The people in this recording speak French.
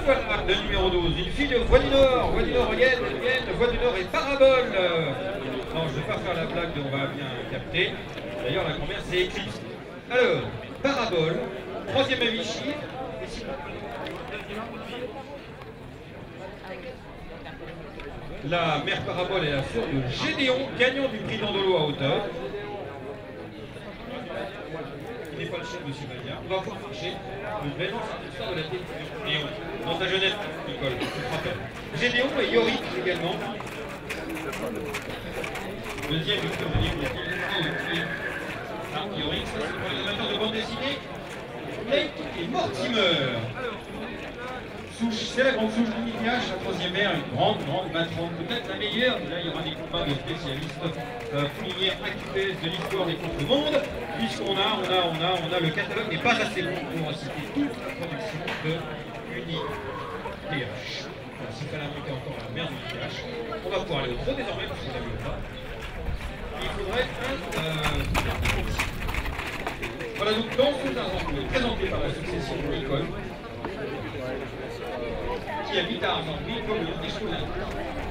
voilà, le numéro 12, une fille de Voie du Nord, Vienne, Voie du Nord et Parabole. Non, je ne vais pas faire la blague de on va bien capter. D'ailleurs, la grand-mère, c'est Eclipse. Alors, Parabole, troisième à Vichy. La mère Parabole est la sœur de Gédéon, gagnant du prix d'Andolo à hauteur. Il n'est pas le chef de Sylvania. On va pouvoir marcher. Le vrai nom, c'est l'histoire de la télévision. Gédéon. Dans sa jeunesse, Nicole, je te rappelle. Gédéon et Yorick également. Deuxième victoire de Yorick. Yorick, ça c'est pour les amateurs de bande dessinée. Blake et Mortimer. C'est la grande souche du Mignache, la troisième mère, une grande matrone, peut-être la meilleure. Là, il y aura des combats de spécialistes coulières AQPS de l'histoire des contre-mondes, puisqu'on a le catalogue n'est pas assez long pour citer toute la production de UniPH. Voilà, si fallait inventer encore la mère du Mignache, on va pouvoir aller au trop désormais, parce qu'on a vu pas. Il faudrait voilà, donc dans ce ensemble présenté par la succession de Nicole, qui habite à Argenteuil, comme le dit Choulin.